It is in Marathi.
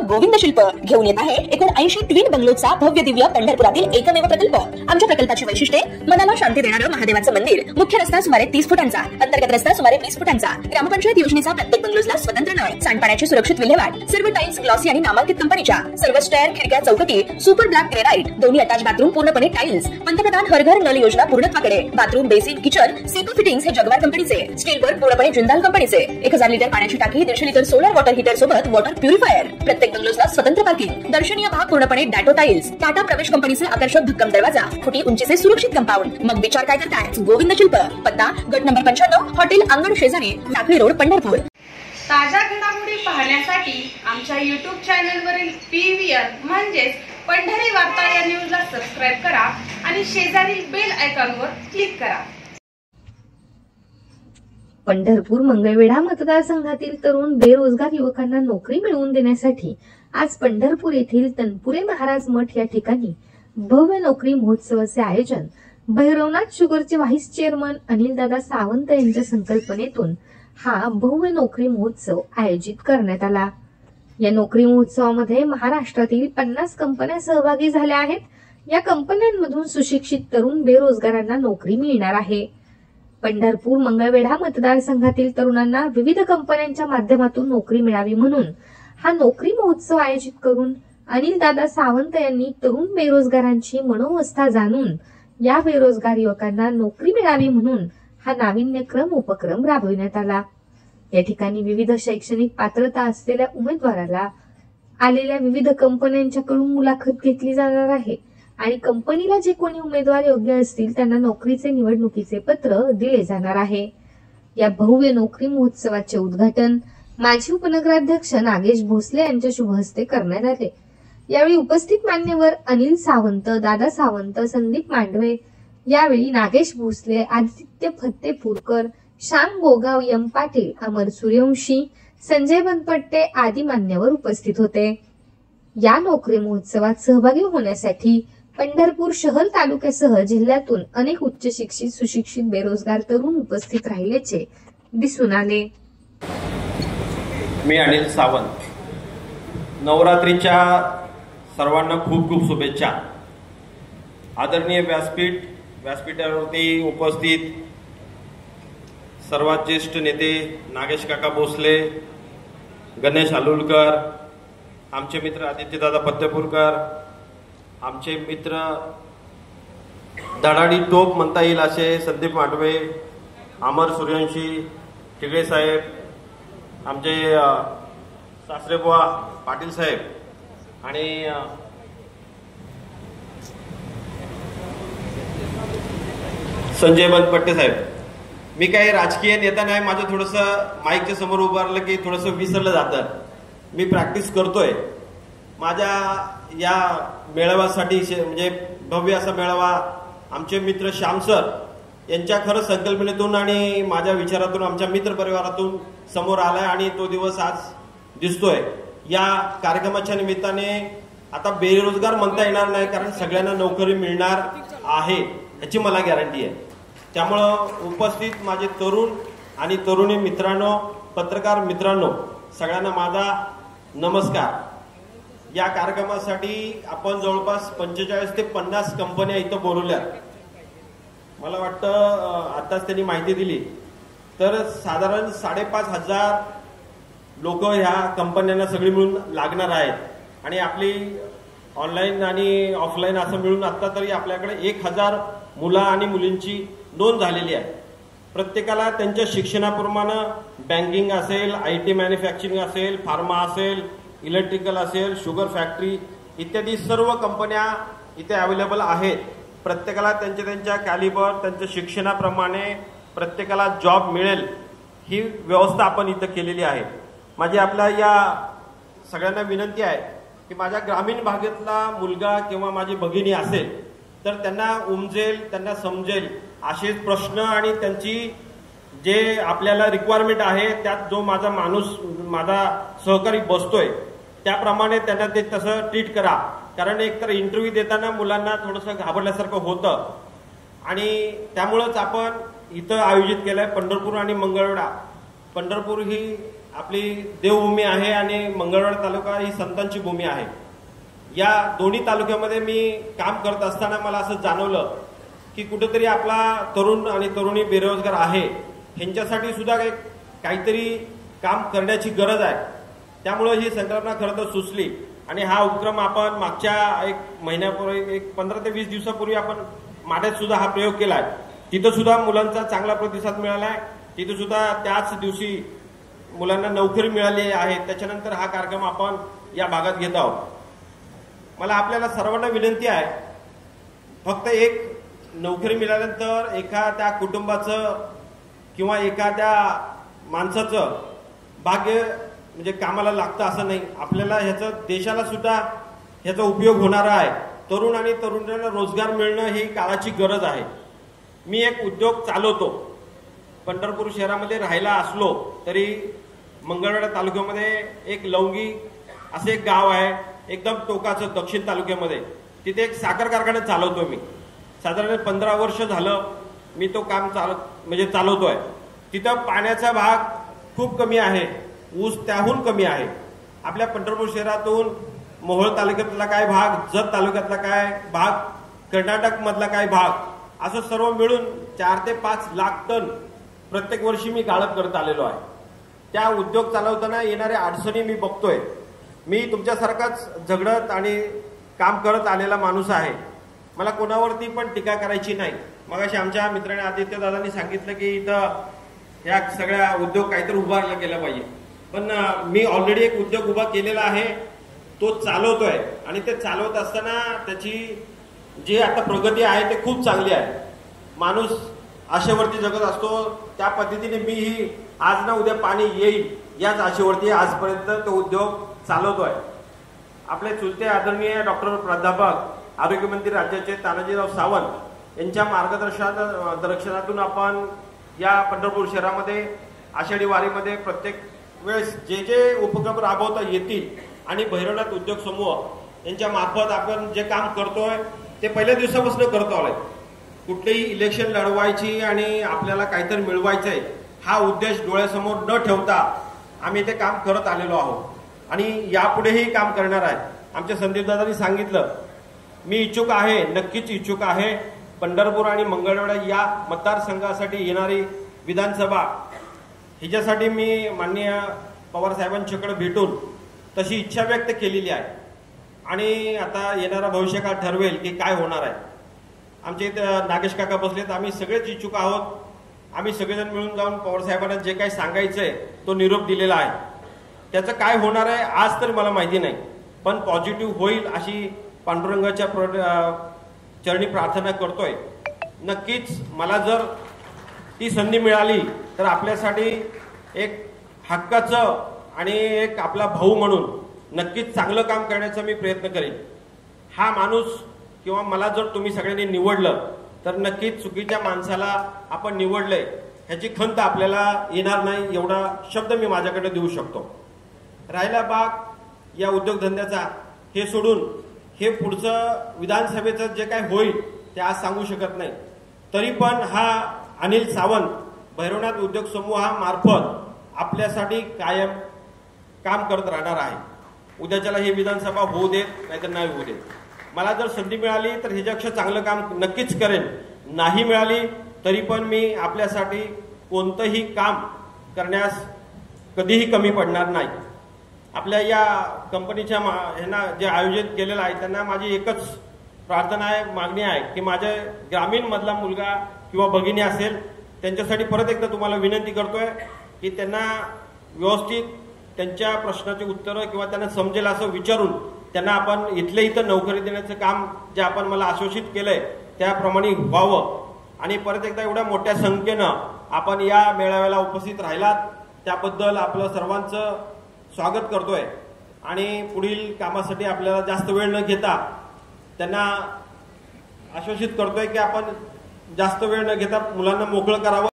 गोविंद शिल्प घेऊन येत आहे 79 ट्विन बंगलोचा भव्य दिव्य पंढरपुरातील एकमेव प्रकल्प। आमच्या प्रकल्पाची वैशिष्ट्ये मनाला शांती देणारं महादेवाचं मंदिर, मुख्य रस्ता सुमारे 30 फुटांचा, अंतर्गत रस्ता सुमारे 20 फुटांचा, ग्रामपंचायत योजनेचा प्रत्येक बंगलोजला स्वतंत्र नळ, सांडपाण्याची सुरक्षित विल्हेवाट, सर्व टाइल्स ग्लॉसी आणि नामांकित कंपनीच्या, सर्व स्टेअर, खिडक्या, चौकटी सुपर ब्लॅक ग्रेनाइट, दोन्ही अटॅच बाथरूम पूर्णपणे टाइल्स, पंतप्रधान हर घर नल योजना पूर्णत्वाकडे, बाथरूम, बेसिन, किचन, सीटू फिटिंग्स हे जगवार कंपनीचे, स्टील वर्क पूर्णपणे जिंदाल कंपनीचे, 1000 लिटर पाण्याची टाकी, 150 लिटर सोलर वॉटर हीटर सोबत वॉटर प्युरिफायर, प्रत्येक बंगलोजला स्वतंत्र पार्किंग, दर्शनीय भाग पूर्णपणे डॅटो टाइल्स, टाटा प्रवेश कंपनीचे आकर्षक भक्कम दरवाजा, फुटी उंचीचे सुरक्षित कंपाऊंड। मग विचार काय करताय? गोविंद शिल्प, पत्ता गट नंबर 95, हॉटेल अंगण शेजारी, टाकळी रोड, पंढरपूर। ताज्या घडामोडी पाहण्यासाठी आमच्या YouTube चॅनलवरील PVR म्हणजेच पंढरी वार्ता या न्यूजला सबस्क्राइब करा आणि शेजारील बेल आयकॉनवर क्लिक करा। पंढरपूर मंगळवेढा मतदारसंघातील तरुण बेरोजगार युवकांना नोकरी मिळवून देण्यासाठी आज पंढरपूर येथील तनपुरे महाराज मठ या ठिकाणी भव्य नोकरी महोत्सवाचे आयोजन भैरवनाथ शुगरचे व्हाईस चेअरमन अनिलदादा सावंत यांच्या संकल्पनेतून हा भव्य नोकरी महोत्सव आयोजित करण्यात आला। या नोकरी महोत्सवामध्ये महाराष्ट्रातील 50 कंपन्या सहभागी झाल्या आहेत। या कंपन्यांमधून सुशिक्षित तरुण बेरोजगारांना नोकरी मिळणार आहे। पंढरपूर मंगळवेढा मतदारसंघातील तरुणांना विविध कंपन्यांच्या माध्यमातून नोकरी मिळावी म्हणून हा नोकरी महोत्सव आयोजित करून अनिलदादा सावंत यांनी तरुण बेरोजगारांची मनोवस्था जाणून या बेरोजगार युवकांना नोकरी मिळावी म्हणून हा नाविन्यक्रम उपक्रम राबविण्यात आला। या ठिकाणी विविध शैक्षणिक पात्रता असलेल्या उमेदवाराला आलेल्या विविध कंपन्यांच्याकडून मुलाखत घेतली जाणार आहे आणि कंपनीला जे कोणी उमेदवार योग्य असतील त्यांना नोकरीचे निवडणुकीचे पत्र दिले जाणार आहे। या भव्य नोकरी महोत्सवाचे उद्घाटन माजी उपनगराध्यक्ष नागेश भोसले यांच्या शुभ हस्ते करण्यात आले। यावेळी उपस्थित मान्यवर अनिल सावंत, दादा सावंत, संदीप मांडवे, यावेळी नागेश भोसले, आदित्य फत्तेपूरकर, श्याम गोगाव, एम पाटील, अमर सूर्यवंशी, संजय बनपट्टे आदी मान्यवर उपस्थित होते। या नोकरी महोत्सवात सहभागी होण्यासाठी पंढरपूर शहर तालुक्यासह जिल्ह्यातून अनेक उच्च शिक्षित सुशिक्षित बेरोजगार तरुण उपस्थित राहिल्याचे दिसून आले। मी अनिल सावंत। नवरात्रीच्या सर्वांना खूप खूप शुभेच्छा। आदरणीय व्यासपीठावरती उपस्थित सर्वात ज्येष्ठ नेते नागेश काका भोसले, गणेश आलुलकर, आमचे मित्र आदित्यदादा फत्तेपूरकर, आमचे मित्र धडाडी टोप म्हणता येईल असे संदीप मांडवे, अमर सूर्यवंशी, टिगळे साहेब, आमचे सासरेबुवा पाटील साहेब आणि संजय बनपट्टे साहेब। मी काही राजकीय नेता नाही, माझं थोडंसं माईकच्या समोर उभारलं की थोडंसं विसरलं जातं। मी प्रॅक्टिस करतोय। माझ्या या मेळाव्यासाठी म्हणजे भव्य असा मेळावा आमचे मित्र श्याम सर यांच्या खरं संकल्पनेतून आणि माझ्या विचारातून आमच्या मित्र परिवारातून समोर आलाय आणि तो दिवस आज दिसतोय। या कार्यक्रमाच्या निमित्ताने आता बेरोजगार म्हणता येणार नाही, कारण सगळ्यांना नोकरी मिळणार आहे याची मला गॅरंटी आहे। त्यामुळं उपस्थित माझे तरुण आणि तरुणी मित्रांनो, पत्रकार मित्रांनो, सगळ्यांना माझा नमस्कार। या कार्यक्रमासाठी आपण जवळपास 45 ते 50 कंपन्या इथं बोलवल्या। मला वाटतं आताच त्यांनी माहिती दिली तर साधारण 5,500 लोक ह्या कंपन्यांना सगळी मिळून लागणार आहेत आणि आपली ऑनलाईन आणि ऑफलाईन असं मिळून आता तरी आपल्याकडे 1000 मुलं आणि मुलींची नोंद झालेली आहे। प्रत्येकाला त्यांच्या शिक्षणाप्रमाणे बँकिंग असेल, IT मॅन्युफॅक्चरिंग असेल, फार्मा असेल, इलेक्ट्रिकल असेल, शुगर फॅक्टरी इत्यादी सर्व कंपन्या इथे अवेलेबल आहेत। प्रत्येकाला त्यांच्या कॅलिबर, त्यांच्या शिक्षणाप्रमाणे प्रत्येकाला जॉब मिळेल ही व्यवस्था आपण इथं केलेली आहे। माझी आपल्या या सगळ्यांना विनंती आहे की माझ्या ग्रामीण भागातला मुलगा किंवा माझी भगिनी असेल तर त्यांना उमजेल, त्यांना समजेल असेच प्रश्न आणि त्यांची जे आपल्याला रिक्वायरमेंट आहे त्यात जो माझा माणूस, माझा सहकारी बसतोय त्याप्रमाणे त्यांना ते तसं ट्रीट करा। कारण एकतर इंटरव्ह्यू देताना मुलांना थोडंसं घाबरल्यासारखं होतं आणि त्यामुळेच आपण इथं आयोजित केलंय पंढरपूर आणि मंगळवेढा। पंढरपूर ही आपली देवभूमी आहे आणि मंगळवेढा तालुका ही संतांची भूमी आहे. या दोन्ही तालुक्यामध्ये मी काम करत असताना मला असं जाणवलं की कुठेतरी आपला तरुण आणि तरुणी बेरोजगार आहे, ह्यांच्यासाठी सुद्धा काहीतरी काम करण्याची गरज आहे. त्यामुळे ही संकल्पना खरं तर सुचली आणि हा उपक्रम आपण मागच्या एक महिन्यापूर्वी, एक 15 ते 20 दिवसापूर्वी आपण माढ्यात सुद्धा हा प्रयोग केलाय. तिथं सुद्धा मुलांचा चांगला प्रतिसाद मिळालाय. तिथं सुद्धा त्याच दिवशी मुलांना नोकरी मिळाली आहे. त्याच्यानंतर हा कार्यक्रम आपण या भागात घेत आहोत. मला आपल्याला सर्वांना विनंती आहे, फक्त एक नोकरी मिळाल्यानंतर एखाद्या कुटुंबाचं किंवा एखाद्या माणसाचं भाग्य म्हणजे कामाला लागतं असं नाही. आपल्याला ह्याचं देशाला सुद्धा ह्याचा उपयोग होणार आहे. तरुण आणि तरुणांना रोजगार मिळणं ही काळाची गरज आहे. मी एक उद्योग चालवतो. पंढरपूर शहरामध्ये राहायला असलो तरी मंगळवेढा तालुक्यामध्ये एक लवंगी असे एक गाव आहे, एकदम टोकाचं दक्षिण तालुक्यामध्ये. तिथे एक साखर कारखाना चालवतो मी. साधारण 15 वर्ष झालं मी तो काम चालवतोय. तिथं पाण्याचा भाग खूप कमी आहे, ऊस त्याहून कमी आहे. आपल्या पंढरपूर शहरातून मोहोळ तालुक्यातला काय भाग, जत तालुक्यातला काय भाग, कर्नाटक मधला काय भाग, असं सर्व मिळून 4 ते 5 लाख टन प्रत्येक वर्षी मी गाळप करत आलेलो आहे. त्या उद्योग चालवताना येणाऱ्या अडचणी मी बघतोय. मी तुमच्यासारखाच झगडत आणि काम करत आलेला माणूस आहे. मला कोणावरती पण टीका करायची नाही. मगाशी आमच्या मित्राने आदित्य दादांनी सांगितलं की इथं या सगळ्या उद्योग काहीतरी उभारला गेला पाहिजे. पण मी ऑलरेडी एक उद्योग उभा केलेला आहे, तो चालवतोय आणि ते चालवत असताना त्याची जी आता प्रगती आहे ते खूप चांगली आहे. माणूस आशेवरती जगत असतो, त्या पद्धतीने मीही आज ना उद्या पाणी येईल याच आशेवरती आजपर्यंत तो उद्योग चालवतोय. आपले चुलते आदरणीय डॉक्टर प्राध्यापक आरोग्यमंत्री राज्याचे तानाजीराव सावंत यांच्या मार्गदर्शनातून आपण या पंढरपूर शहरामध्ये आषाढी वारीमध्ये प्रत्येक वेळेस जे जे उपक्रम राबवता येतील आणि भैरवनाथ उद्योग समूह यांच्या मार्फत आपण जे काम करतोय ते पहिल्या दिवसापासून करतो आलोय. कुठलीही इलेक्शन लढवायची आणि आपल्याला काहीतरी मिळवायचंय हा उद्देश डोळ्यासमोर न ठेवता आम्ही ते काम करत आलेलो आहोत आणि यापुढेही काम करणार आहे. आमच्या संदीप दादांनी सांगितलं, मी इच्छुक आहे, नक्कीच इच्छुक आहे. पंढरपूर आणि मंगळवेढा या मतदारसंघासाठी येणारी विधानसभा हिच्यासाठी मी माननीय पवार साहेबांच्याकडे भेटून तशी इच्छा व्यक्त केलेली आहे आणि आता येणारा भविष्यकाळ ठरवेल की काय होणार आहे. आमचे इथे नागेश काका बसलेत, आम्ही सगळेच इच्छुक आहोत. आम्ही सगळेजण मिळून जाऊन पवार साहेबांना जे काही सांगायचंय तो निरोप दिलेला आहे. त्याचं काय होणार आहे आज तर मला माहिती नाही, पण पॉझिटिव्ह होईल अशी पांडुरंगाच्या चरणी प्रार्थना करतोय. नक्कीच मला जर ती संधी मिळाली तर आपल्यासाठी एक हक्काचं आणि एक आपला भाऊ म्हणून नक्कीच चांगलं काम करण्याचा मी प्रयत्न करेन. हा माणूस किंवा मला जर तुम्ही सगळ्यांनी निवडलं तर नक्कीच चुकीच्या माणसाला आपण निवडलंय ह्याची खंत आपल्याला येणार नाही एवढा शब्द मी माझ्याकडे देऊ शकतो. राहिला भाग या उद्योगधंद्याचा, हे सोडून हे पुढचं विधानसभेचं जे काय होईल ते आज सांगू शकत नाही. तरी पण हा अनिल सावंत भैरवनाथ उद्योग समूहामार्फत आपल्यासाठी कायम काम करत राहणार आहे. उद्याच्याला ही विधानसभा होऊ देत नाहीतर नाही होऊ देत. मला जर संधी मिळाली तर ह्याच्यापेक्षा चांगलं काम नक्कीच करेन. नाही मिळाली तरी पण मी आपल्यासाठी कोणतंही काम करण्यास कधीही कमी पडणार नाही. आपल्या या कंपनीच्या ह्यांना जे आयोजित केलेलं आहे त्यांना माझी एकच प्रार्थना आहे, मागणी आहे की माझ्या ग्रामीण मधला मुलगा किंवा भगिनी असेल त्यांच्यासाठी परत एकदा तुम्हाला विनंती करतोय की त्यांना व्यवस्थित त्यांच्या प्रश्नाची उत्तरं किंवा त्यांना समजेल असं विचारून त्यांना आपण इथल्या इथं नोकरी देण्याचं काम जे आपण मला आश्वासित केलंय त्याप्रमाणे व्हावं. आणि परत एकदा एवढ्या मोठ्या संख्येनं आपण या मेळाव्याला उपस्थित राहिलात त्याबद्दल आपलं सर्वांचं स्वागत करतोय आणि पुढील कामासाठी आपल्याला जास्त वेळ न घेता त्यांना आश्वासित करतोय की आपण जास्त वेळ न घेता मुलांना मोकळं करावं.